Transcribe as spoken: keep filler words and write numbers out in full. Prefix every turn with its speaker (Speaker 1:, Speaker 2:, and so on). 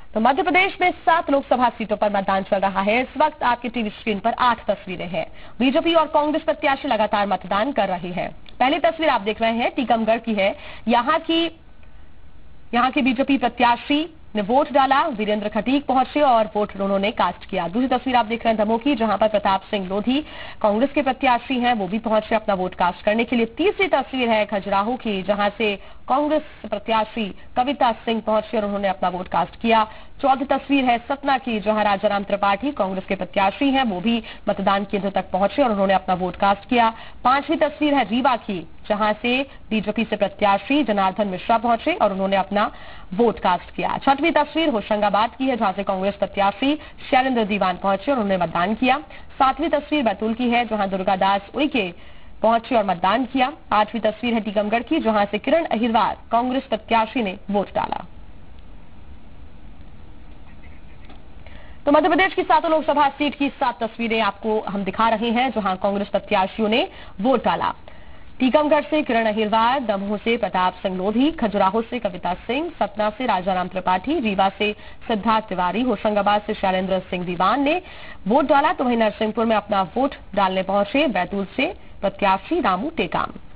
Speaker 1: तो मध्य प्रदेश में सात लोकसभा सीटों पर मतदान चल रहा है। इस वक्त आपकी टीवी स्क्रीन पर आठ तस्वीरें हैं। बीजेपी और कांग्रेस प्रत्याशी लगातार मतदान कर रहे हैं। पहली तस्वीर आप देख रहे हैं टीकमगढ़ की है। यहाँ की यहाँ के बीजेपी प्रत्याशी ने वोट डाला। वीरेंद्र खटीक पहुंचे और वोट उन्होंने कास्ट किया। दूसरी तस्वीर आप देख रहे हैं दमोह की, जहां पर प्रताप सिंह लोधी कांग्रेस के प्रत्याशी हैं, वो भी पहुंचे अपना वोट कास्ट करने के लिए। तीसरी तस्वीर है खजुराहो की, जहां से कांग्रेस प्रत्याशी कविता सिंह पहुंचे और उन्होंने अपना वोट कास्ट किया। चौथी तस्वीर है सतना की, जहां राजाराम त्रिपाठी कांग्रेस के प्रत्याशी हैं, वो भी मतदान केंद्र तक पहुंचे और उन्होंने अपना वोट कास्ट किया। पांचवी तस्वीर है रीवा की, जहां से बीजेपी से प्रत्याशी जनार्दन मिश्रा पहुंचे और उन्होंने अपना वोट कास्ट किया। छठवीं तस्वीर होशंगाबाद की है, जहां से कांग्रेस प्रत्याशी शैलेंद्र दीवान पहुंचे और उन्होंने मतदान किया। सातवीं तस्वीर बैतूल की है, जहां दुर्गादास उइके पहुंचे और मतदान किया। आठवीं तस्वीर है टीकमगढ़ की, जहां से किरण अहिरवार कांग्रेस प्रत्याशी ने वोट डाला। तो मध्य प्रदेश की सातों लोकसभा सीट की सात तस्वीरें आपको हम दिखा रहे हैं, जहां कांग्रेस प्रत्याशियों ने वोट डाला। टीकमगढ़ से किरण अहिरवार, दमोह से प्रताप सिंह लोधी, खजुराहो से कविता सिंह, सतना से राजाराम त्रिपाठी, रीवा से सिद्धार्थ तिवारी, होशंगाबाद से शैलेंद्र सिंह दीवान ने वोट डाला। तो वहीं नरसिंहपुर में अपना वोट डालने पहुंचे बैतूल से प्रत्याशी रामू टेकाम।